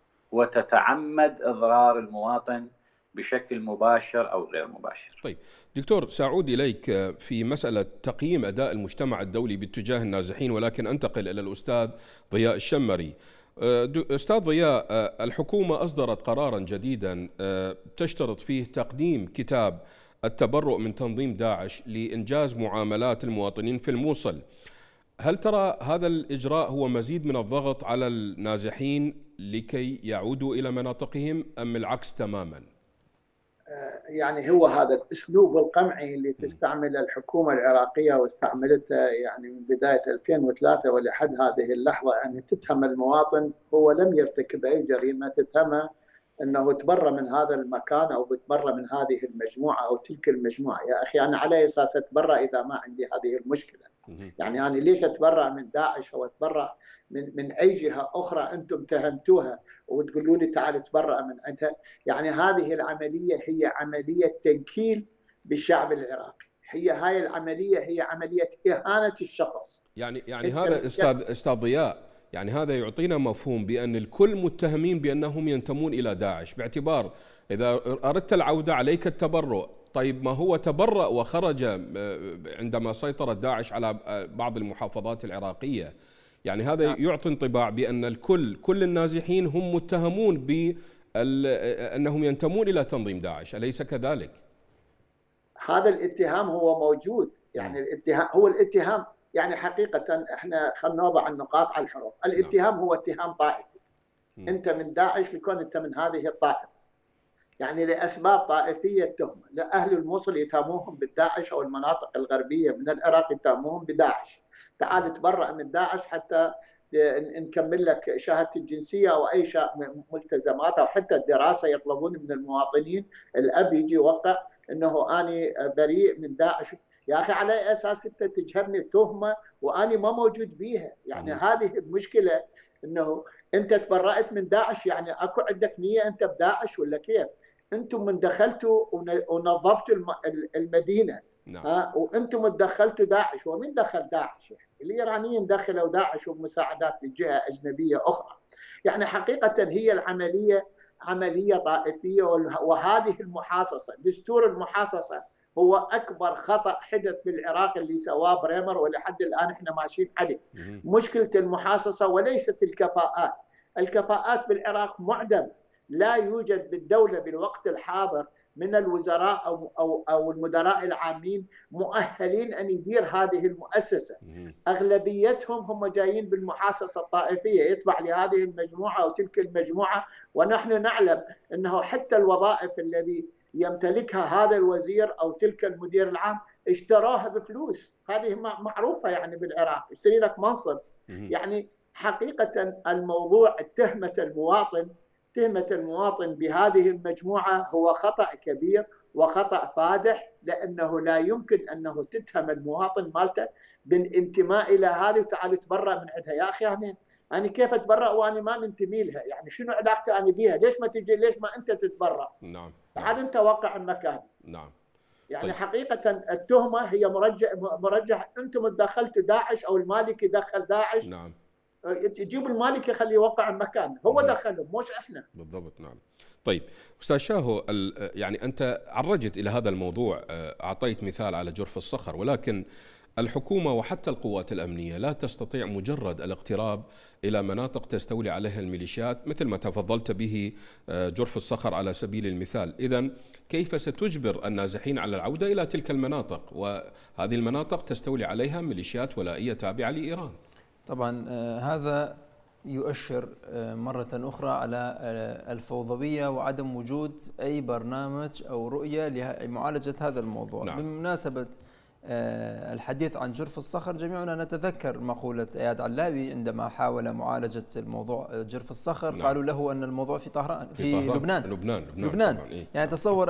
وتتعمد إضرار المواطن بشكل مباشر أو غير مباشر. طيب دكتور، سأعود إليك في مسألة تقييم أداء المجتمع الدولي باتجاه النازحين، ولكن أنتقل إلى الأستاذ ضياء الشمري. أستاذ ضياء، الحكومة أصدرت قرارا جديدا تشترط فيه تقديم كتاب التبرؤ من تنظيم داعش لإنجاز معاملات المواطنين في الموصل. هل ترى هذا الإجراء هو مزيد من الضغط على النازحين لكي يعودوا إلى مناطقهم أم العكس تماما؟ يعني هو هذا الأسلوب القمعي اللي تستعمل الحكومة العراقية واستعملته يعني من بداية ألفين وثلاثة ولحد هذه اللحظة، يعني تتهم المواطن هو لم يرتكب أي جريمة، تتهمه أنه تبرأ من هذا المكان أو بتبرأ من هذه المجموعة أو تلك المجموعة. يا أخي أنا على أساس أتبرأ إذا ما عندي هذه المشكلة؟ يعني أنا ليش أتبرأ من داعش أو أتبرأ من من أي جهة أخرى أنتم تهمتوها وتقولوا لي تعال تبرأ من عندها؟ يعني هذه العملية هي عملية تنكيل بالشعب العراقي، هي هاي العملية هي عملية إهانة الشخص. يعني يعني هذا أستاذ أستاذ ضياء، يعني هذا يعطينا مفهوم بأن الكل متهمين بأنهم ينتمون إلى داعش، باعتبار إذا أردت العودة عليك التبرؤ. طيب ما هو تبرأ وخرج عندما سيطرت داعش على بعض المحافظات العراقية، يعني هذا يعطي انطباع بأن الكل كل النازحين هم متهمون بأنهم ينتمون إلى تنظيم داعش، أليس كذلك؟ هذا الاتهام هو موجود، يعني الاتهام هو الاتهام يعني حقيقة احنا خلينا نوضع النقاط على الحروف. الاتهام هو اتهام طائفي، انت من داعش لكون انت من هذه الطائفة، يعني لأسباب طائفية تهمة. لأهل الموصل يتهموهم بالداعش أو المناطق الغربية من العراق يتهموهم بداعش، تعال تبرأ من داعش حتى نكمل لك شهادة الجنسية أو أي ملتزمات أو حتى الدراسة، يطلبون من المواطنين الأب يجي يوقع أنه أنا بريء من داعش. يا أخي على أي أساس أنت تجهرني التهمة وأنا ما موجود بيها؟ يعني م. هذه المشكلة، أنه أنت تبرأت من داعش، يعني أكو عندك نية أنت بداعش ولا كيف؟ أنتم من دخلتوا ونظفتوا المدينة، نعم. ها وأنتم تدخلتوا داعش. ومن دخل داعش؟ يعني الإيرانيين دخلوا داعش ومساعدات جهة أجنبية أخرى. يعني حقيقة هي العملية عملية طائفية، وهذه المحاصصة، دستور المحاصصة هو أكبر خطأ حدث بالعراق اللي سواه بريمر، ولحد الآن إحنا ماشيين عليه. مشكلة المحاصصة وليست الكفاءات. الكفاءات بالعراق معدمة، لا يوجد بالدولة بالوقت الحاضر من الوزراء أو, أو, أو المدراء العامين مؤهلين أن يدير هذه المؤسسة. أغلبيتهم هم جايين بالمحاصصة الطائفية، يتبع لهذه المجموعة أو تلك المجموعة. ونحن نعلم أنه حتى الوظائف الذي يمتلكها هذا الوزير أو تلك المدير العام اشتراها بفلوس. هذه معروفة يعني بالعراق، اشتري لك منصب. يعني حقيقة الموضوع تهمة المواطن تهمة المواطن بهذه المجموعة هو خطأ كبير وخطأ فادح، لأنه لا يمكن أنه تتهم المواطن مالته بالانتماء إلى هذه وتعال تبرأ من عندها. يا أخي أنا أنا كيف أتبرأ وأنا ما منتمي لها؟ يعني شنو علاقتي أنا بيها؟ ليش ما تجي؟ ليش ما أنت تتبرأ؟ نعم. تعال أنت وقع المكان. نعم. يعني طيب. حقيقة التهمة هي مرجع مرجح أنتم تدخلتوا داعش أو المالكي دخل داعش. نعم. تجيب المالكي خليه يوقع المكان، هو دخلهم مش احنا. بالضبط. نعم. طيب استاذ شاهو، يعني انت عرجت الى هذا الموضوع، اعطيت مثال على جرف الصخر، ولكن الحكومه وحتى القوات الامنيه لا تستطيع مجرد الاقتراب الى مناطق تستولي عليها الميليشيات مثل ما تفضلت به جرف الصخر على سبيل المثال. اذا كيف ستجبر النازحين على العوده الى تلك المناطق، وهذه المناطق تستولي عليها ميليشيات ولائيه تابعه لايران؟ طبعا هذا يؤشر مرة أخرى على الفوضوية وعدم وجود أي برنامج أو رؤية لمعالجة هذا الموضوع. نعم. بمناسبة الحديث عن جرف الصخر، جميعنا نتذكر مقولة إياد علاوي عندما حاول معالجة الموضوع جرف الصخر. نعم. قالوا له أن الموضوع في طهران في, في لبنان لبنان لبنان, لبنان. إيه؟ يعني تصور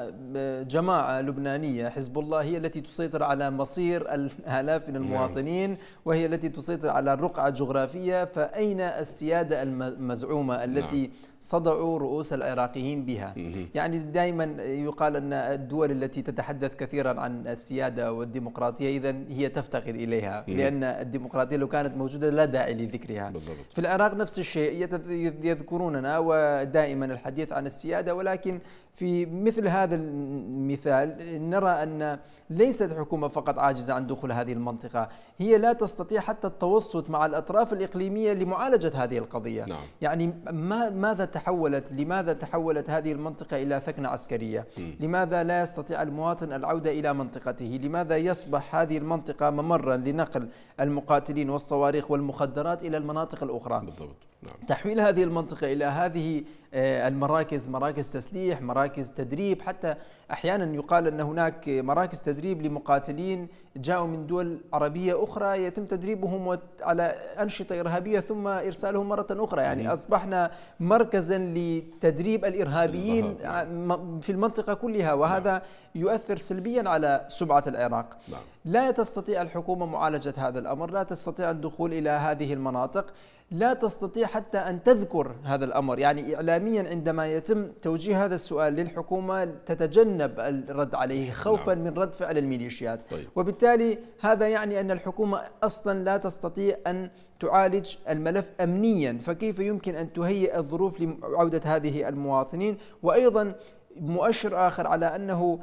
أن جماعة لبنانية حزب الله هي التي تسيطر على مصير الآلاف من المواطنين. نعم. وهي التي تسيطر على الرقعة الجغرافية، فأين السيادة المزعومة التي نعم. صدعوا رؤوس العراقيين بها؟ يعني دائما يقال أن الدول التي تتحدث كثيرا عن السيادة والديمقراطية إذن هي تفتقد إليها، لأن الديمقراطية لو كانت موجودة لا داعي لذكرها. بالضبط. في العراق نفس الشيء، يذكروننا ودائما الحديث عن السيادة، ولكن في مثل هذا المثال نرى أن ليست الحكومة فقط عاجزة عن دخول هذه المنطقة، هي لا تستطيع حتى التوسط مع الأطراف الإقليمية لمعالجة هذه القضية. نعم. يعني ما ماذا تحولت لماذا تحولت هذه المنطقة إلى ثكنة عسكرية؟ م. لماذا لا يستطيع المواطن العودة إلى منطقته؟ لماذا يصبح هذه المنطقة ممرا لنقل المقاتلين والصواريخ والمخدرات إلى المناطق الأخرى؟ بالضبط. نعم. تحويل هذه المنطقة إلى هذه المراكز، مراكز تسليح، مراكز تدريب، حتى أحيانا يقال أن هناك مراكز تدريب لمقاتلين جاءوا من دول عربية أخرى يتم تدريبهم على أنشطة إرهابية ثم إرسالهم مرة أخرى. يعني أصبحنا مركزا لتدريب الإرهابيين في المنطقة كلها، وهذا يؤثر سلبيا على سمعة العراق. لا تستطيع الحكومة معالجة هذا الأمر، لا تستطيع الدخول إلى هذه المناطق، لا تستطيع حتى أن تذكر هذا الأمر. يعني إعلاميا عندما يتم توجيه هذا السؤال للحكومة تتجنب الرد عليه خوفا نعم. من رد فعل الميليشيات. طيب. وبالتالي هذا يعني أن الحكومة أصلا لا تستطيع أن تعالج الملف أمنيا، فكيف يمكن أن تهيئ الظروف لعودة هذه المواطنين؟ وأيضا مؤشر آخر على أنه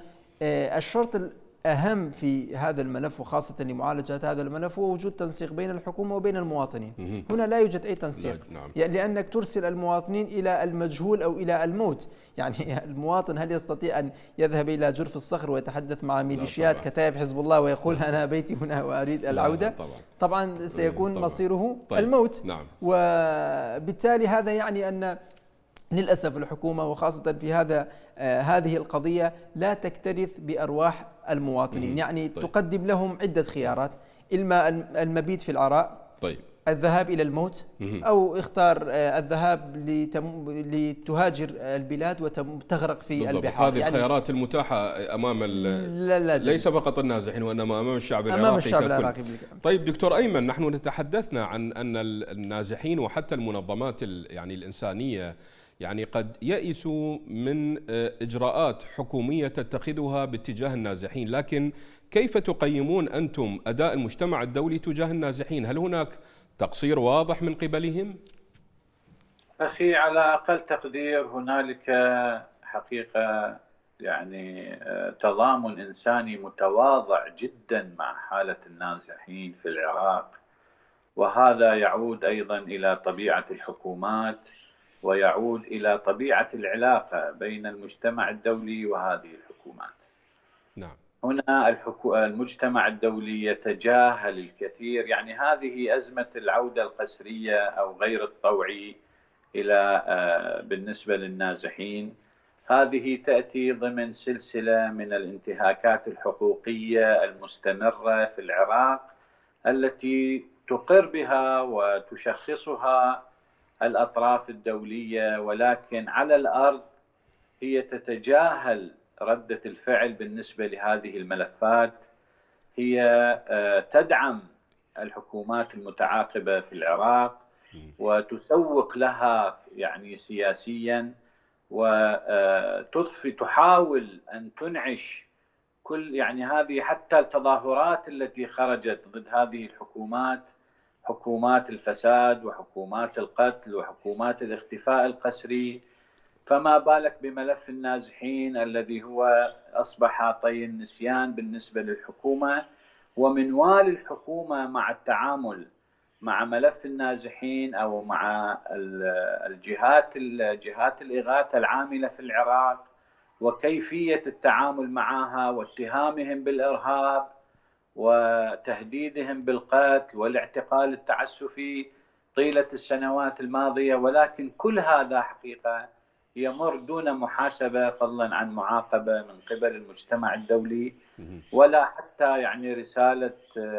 الشرط أهم في هذا الملف وخاصة لمعالجة هذا الملف هو وجود تنسيق بين الحكومة وبين المواطنين. هنا لا يوجد أي تنسيق. نعم. يعني لأنك ترسل المواطنين إلى المجهول أو إلى الموت. يعني المواطن هل يستطيع أن يذهب إلى جرف الصخر ويتحدث مع ميليشيات كتائب حزب الله ويقول أنا بيتي هنا وأريد العودة؟ طبعا. طبعا سيكون طبعا. مصيره طيب. الموت. نعم. وبالتالي هذا يعني أن للأسف الحكومة وخاصة في هذا آه هذه القضية لا تكترث بأرواح المواطنين. يعني طيب. تقدم لهم عدة خيارات، إما المبيت في العراء، طيب. الذهاب إلى الموت أو اختار الذهاب لتهاجر البلاد وتغرق في البحار. هذه يعني الخيارات المتاحة أمام لا لا ليس فقط النازحين وإنما أمام الشعب العراقي. أمام الشعب العراقي. طيب دكتور أيمن، نحن تحدثنا عن أن النازحين وحتى المنظمات يعني الإنسانية يعني قد يئسوا من إجراءات حكومية تتخذها باتجاه النازحين، لكن كيف تقيمون أنتم أداء المجتمع الدولي تجاه النازحين؟ هل هناك تقصير واضح من قبلهم؟ أخي على أقل تقدير هنالك حقيقة يعني تضامن إنساني متواضع جدا مع حالة النازحين في العراق، وهذا يعود أيضا إلى طبيعة الحكومات ويعود إلى طبيعة العلاقة بين المجتمع الدولي وهذه الحكومات. نعم. هنا الحكو... المجتمع الدولي يتجاهل الكثير، يعني هذه أزمة العودة القسرية أو غير الطوعي إلى بالنسبة للنازحين، هذه تأتي ضمن سلسلة من الانتهاكات الحقوقية المستمرة في العراق التي تقر بها وتشخصها الأطراف الدولية، ولكن على الأرض هي تتجاهل ردة الفعل بالنسبة لهذه الملفات. هي تدعم الحكومات المتعاقبة في العراق وتسوق لها يعني سياسيا، وتضفي تحاول أن تنعش كل يعني هذه حتى التظاهرات التي خرجت ضد هذه الحكومات، حكومات الفساد وحكومات القتل وحكومات الاختفاء القسري، فما بالك بملف النازحين الذي هو أصبح طي النسيان بالنسبة للحكومة. ومنوال الحكومة مع التعامل مع ملف النازحين أو مع الجهات الجهات الإغاثة العاملة في العراق وكيفية التعامل معها واتهامهم بالإرهاب وتهديدهم بالقتل والاعتقال التعسفي طيلة السنوات الماضية، ولكن كل هذا حقيقة يمر دون محاسبة فضلا عن معاقبة من قبل المجتمع الدولي، ولا حتى يعني رسالة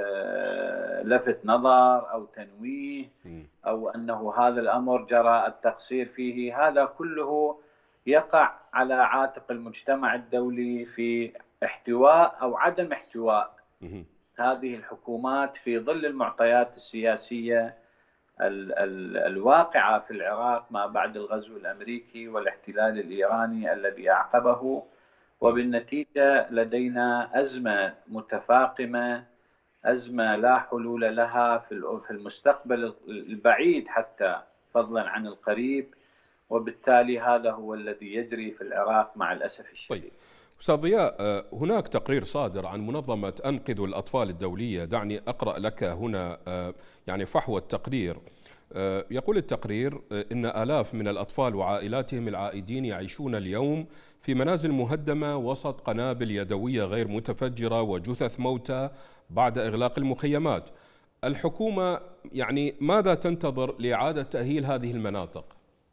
لفت نظر أو تنويه أو أنه هذا الأمر جرى التقصير فيه. هذا كله يقع على عاتق المجتمع الدولي في احتواء أو عدم احتواء هذه الحكومات في ظل المعطيات السياسية ال ال الواقعة في العراق ما بعد الغزو الأمريكي والاحتلال الإيراني الذي أعقبه، وبالنتيجة لدينا أزمة متفاقمة، أزمة لا حلول لها في المستقبل البعيد حتى فضلا عن القريب، وبالتالي هذا هو الذي يجري في العراق مع الأسف الشديد. طيب أستاذ ضياء، هناك تقرير صادر عن منظمة أنقذوا الأطفال الدولية، دعني أقرأ لك هنا يعني فحوى التقرير. يقول التقرير إن آلاف من الأطفال وعائلاتهم العائدين يعيشون اليوم في منازل مهدمة وسط قنابل يدوية غير متفجرة وجثث موتى بعد إغلاق المخيمات. الحكومة يعني ماذا تنتظر لإعادة تأهيل هذه المناطق؟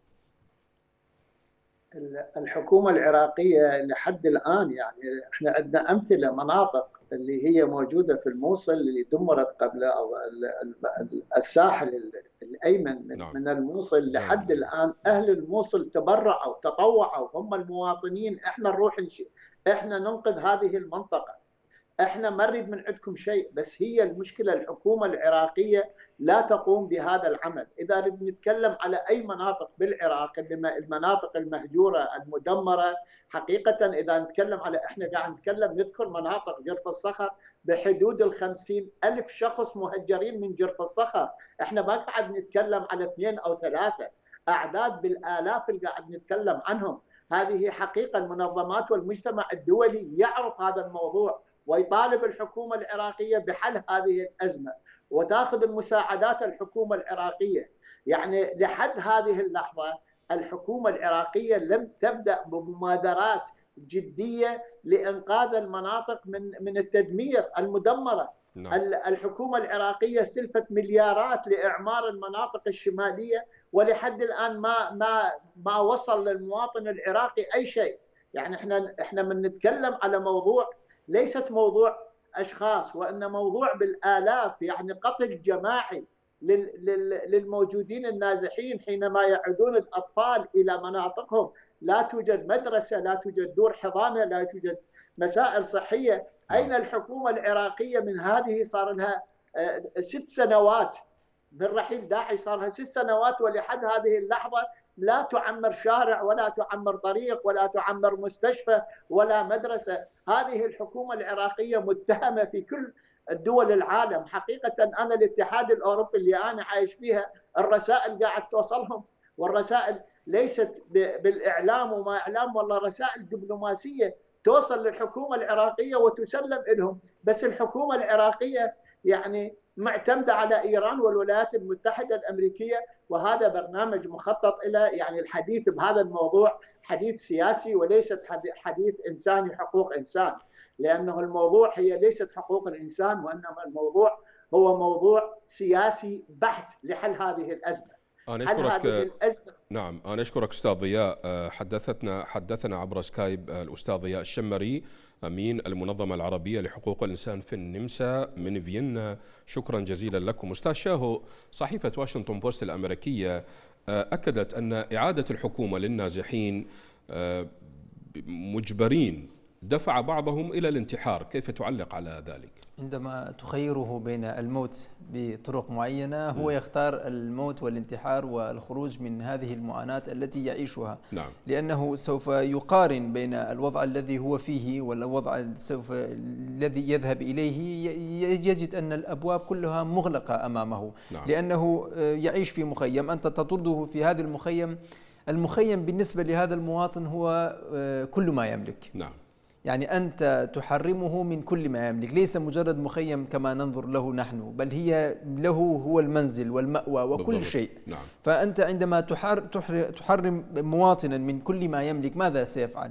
الحكومة العراقية لحد الآن يعني احنا عندنا أمثلة مناطق اللي هي موجودة في الموصل اللي دمرت قبل، أو الساحل الأيمن من, نعم. من الموصل لحد نعم. الآن أهل الموصل تبرعوا تطوعوا، هم المواطنين، احنا نروح نشي احنا ننقذ هذه المنطقة، احنا ما نريد من عندكم شيء. بس هي المشكلة الحكومة العراقية لا تقوم بهذا العمل. إذا نتكلم على أي مناطق بالعراق، المناطق المهجورة المدمرة حقيقة، إذا نتكلم على احنا قاعد نتكلم نذكر مناطق جرف الصخر بحدود الخمسين ألف شخص مهجرين من جرف الصخر، احنا ما قاعد نتكلم على اثنين أو ثلاثة، أعداد بالآلاف اللي قاعد نتكلم عنهم. هذه حقيقة المنظمات والمجتمع الدولي يعرف هذا الموضوع ويطالب الحكومة العراقية بحل هذه الأزمة وتأخذ المساعدات الحكومة العراقية. يعني لحد هذه اللحظة الحكومة العراقية لم تبدأ بمبادرات جدية لإنقاذ المناطق من من التدمير المدمرة. نعم. الحكومة العراقية استلفت مليارات لإعمار المناطق الشمالية، ولحد الآن ما ما ما وصل للمواطن العراقي أي شيء. يعني احنا احنا من نتكلم على موضوع ليست موضوع أشخاص، وإن موضوع بالآلاف، يعني قتل جماعي للموجودين النازحين حينما يعودون الأطفال إلى مناطقهم. لا توجد مدرسة، لا توجد دور حضانة، لا توجد مسائل صحية. أين الحكومة العراقية من هذه؟ صار لها ست سنوات من رحيل داعش، صار لها ست سنوات ولحد هذه اللحظة لا تعمر شارع ولا تعمر طريق ولا تعمر مستشفى ولا مدرسة. هذه الحكومة العراقية متهمة في كل الدول العالم. حقيقة أنا الاتحاد الأوروبي اللي أنا عايش فيها الرسائل قاعد توصلهم، والرسائل ليست بالإعلام وما إعلام، والله رسائل دبلوماسية توصل للحكومة العراقية وتسلم لهم. بس الحكومة العراقية يعني معتمدة على إيران والولايات المتحدة الأمريكية، وهذا برنامج مخطط إلى يعني الحديث بهذا الموضوع حديث سياسي وليست حديث إنساني، حقوق إنسان، لأنه الموضوع هي ليست حقوق الإنسان، وإنما الموضوع هو موضوع سياسي بحت لحل هذه الأزمة. أنا أشكرك. نعم أنا أشكرك أستاذ ضياء. حدثتنا حدثنا عبر سكايب الأستاذ ضياء الشمري أمين المنظمة العربية لحقوق الإنسان في النمسا من فيينا. شكرا جزيلا لكم. أستاذ شاهو، صحيفة واشنطن بوست الأمريكية أكدت أن إعادة الحكومة للنازحين مجبرين دفع بعضهم إلى الانتحار، كيف تعلق على ذلك؟ عندما تخيره بين الموت بطرق معينة هو يختار الموت والانتحار والخروج من هذه المعاناة التي يعيشها. نعم. لأنه سوف يقارن بين الوضع الذي هو فيه والوضع سوف الذي يذهب إليه، يجد أن الأبواب كلها مغلقة أمامه. نعم. لأنه يعيش في مخيم، أنت تطرده في هذا المخيم. المخيم بالنسبة لهذا المواطن هو كل ما يملك. نعم. يعني أنت تحرمه من كل ما يملك، ليس مجرد مخيم كما ننظر له نحن، بل هي له هو المنزل والمأوى وكل بالضبط. شيء. نعم. فأنت عندما تحرم مواطنا من كل ما يملك ماذا سيفعل؟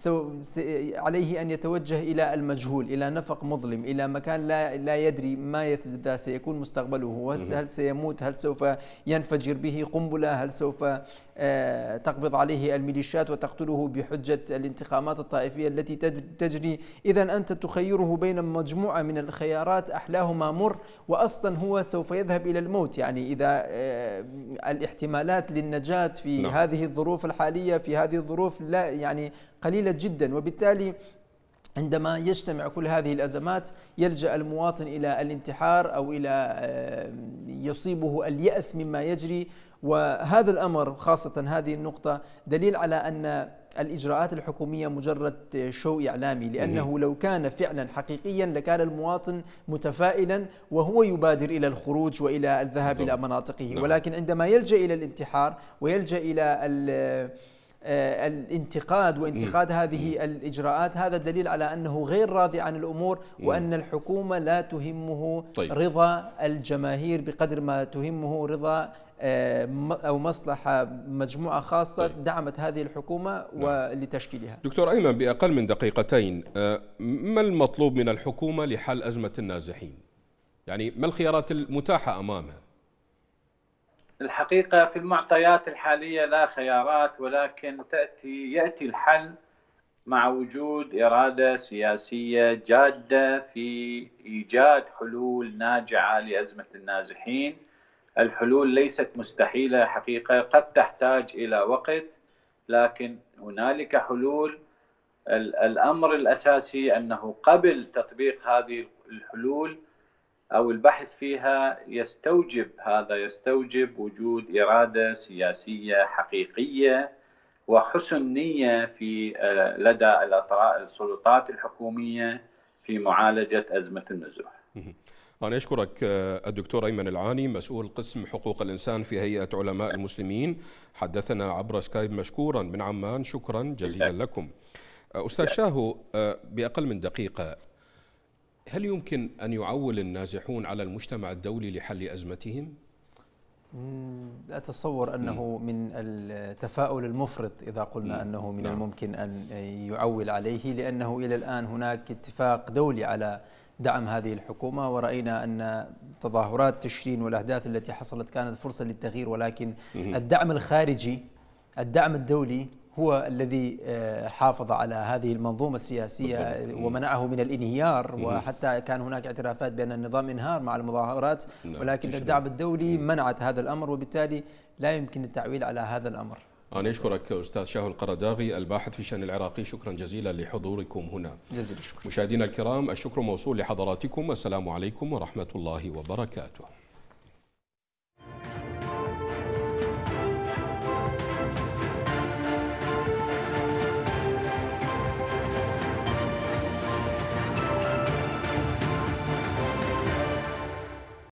عليه أن يتوجه إلى المجهول، إلى نفق مظلم، إلى مكان لا لا يدري ما سيكون مستقبله، هل سيموت، هل سوف ينفجر به قنبلة، هل سوف تقبض عليه الميليشيات وتقتله بحجة الانتقامات الطائفية التي تجري. إذا أنت تخيره بين مجموعة من الخيارات أحلاهما مر، وأصلا هو سوف يذهب إلى الموت. يعني إذا الاحتمالات للنجاة في نعم. هذه الظروف الحالية، في هذه الظروف لا يعني قليلة جدا، وبالتالي عندما يجتمع كل هذه الأزمات يلجأ المواطن إلى الانتحار أو إلى يصيبه اليأس مما يجري. وهذا الأمر خاصة هذه النقطة دليل على أن الإجراءات الحكومية مجرد شو إعلامي، لأنه لو كان فعلا حقيقيا لكان المواطن متفائلا وهو يبادر إلى الخروج وإلى الذهاب إلى مناطقه. ولكن عندما يلجأ إلى الانتحار ويلجأ إلى الانتقاد وانتقاد هذه الإجراءات، هذا دليل على أنه غير راضي عن الأمور، وأن الحكومة لا تهمه طيب. رضا الجماهير بقدر ما تهمه رضا أو مصلحة مجموعة خاصة طيب. دعمت هذه الحكومة ولتشكيلها. دكتور أيمن، بأقل من دقيقتين، ما المطلوب من الحكومة لحل أزمة النازحين؟ يعني ما الخيارات المتاحة أمامها؟ الحقيقة في المعطيات الحالية لا خيارات، ولكن تأتي يأتي الحل مع وجود إرادة سياسية جادة في إيجاد حلول ناجعة لأزمة النازحين. الحلول ليست مستحيلة حقيقة، قد تحتاج إلى وقت، لكن هنالك حلول. الأمر الأساسي أنه قبل تطبيق هذه الحلول أو البحث فيها يستوجب هذا يستوجب وجود إرادة سياسية حقيقية وحسن نية في لدى السلطات الحكومية في معالجة أزمة النزوح. أنا أشكرك الدكتور أيمن العاني، مسؤول قسم حقوق الإنسان في هيئة علماء المسلمين، حدثنا عبر سكايب مشكورا من عمان. شكرا جزيلا لكم. أستاذ شاهو، بأقل من دقيقة، هل يمكن أن يعول النازحون على المجتمع الدولي لحل أزمتهم؟ لا أتصور أنه من التفاؤل المفرط إذا قلنا أنه من الممكن أن يعول عليه، لأنه إلى الآن هناك اتفاق دولي على دعم هذه الحكومة، ورأينا أن تظاهرات تشرين والأحداث التي حصلت كانت فرصة للتغيير، ولكن الدعم الخارجي الدعم الدولي هو الذي حافظ على هذه المنظومة السياسية ومنعه من الانهيار، وحتى كان هناك اعترافات بأن النظام انهار مع المظاهرات، ولكن الدعم الدولي منعت هذا الأمر، وبالتالي لا يمكن التعويل على هذا الأمر. أنا أشكرك أستاذ شاهو القرداغي الباحث في الشأن العراقي، شكرا جزيلا لحضوركم هنا. جزيل الشكر. مشاهدينا الكرام، الشكر موصول لحضراتكم، السلام عليكم ورحمة الله وبركاته.